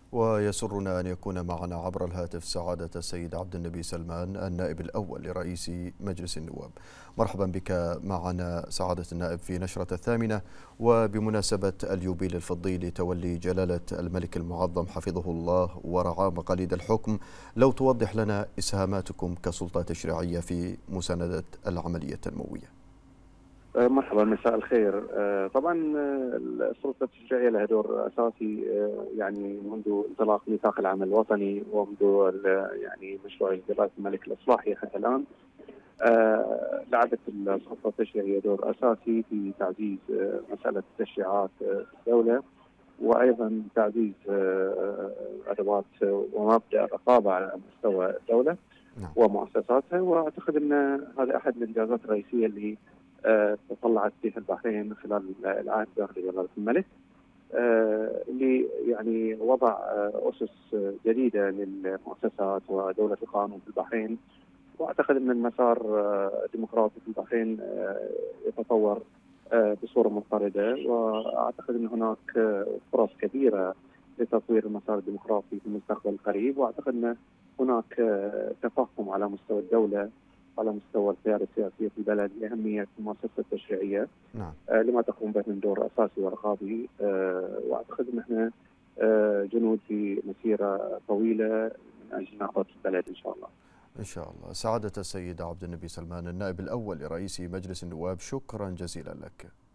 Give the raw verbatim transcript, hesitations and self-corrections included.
ويسرنا أن يكون معنا عبر الهاتف سعادة السيد عبد النبي سلمان النائب الأول لرئيس مجلس النواب. مرحبا بك معنا سعادة النائب في نشرة الثامنة، وبمناسبة اليوبيل الفضي لتولي جلالة الملك المعظم حفظه الله ورعاه مقاليد الحكم، لو توضح لنا إسهاماتكم كسلطة تشريعية في مساندة العملية التنموية. مرحبا، مساء الخير. طبعا السلطه التشريعيه لها دور اساسي يعني منذ انطلاق ميثاق العمل الوطني ومنذ يعني مشروع جلاله الملك الاصلاحي حتى الان. لعبت السلطه التشريعيه دور اساسي في تعزيز مساله التشريعات في الدوله، وايضا تعزيز ادوات ومبدا الرقابه على مستوى الدوله ومؤسساتها. واعتقد ان هذا احد الانجازات الرئيسيه اللي آه تطلعت فيها البحرين خلال العهد الداخلي جلاله الملك، آه اللي يعني وضع آه اسس جديده للمؤسسات ودوله القانون في البحرين. واعتقد ان المسار آه الديمقراطي في البحرين آه يتطور آه بصوره منفرده، واعتقد ان هناك آه فرص كبيره لتطوير المسار الديمقراطي في المستقبل القريب. واعتقد ان هناك آه تفهم على مستوى الدوله، على مستوى القيادة السياسية في البلد، لأهمية المؤسسة التشريعية. نعم. آه لما تقوم به من دور أساسي ورقابي. آه وأعتقد أن احنا آه جنود في مسيرة طويلة من أجل نهضة البلد إن شاء الله. إن شاء الله. سعادة السيد عبد النبي سلمان النائب الأول لرئيس مجلس النواب، شكرا جزيلا لك.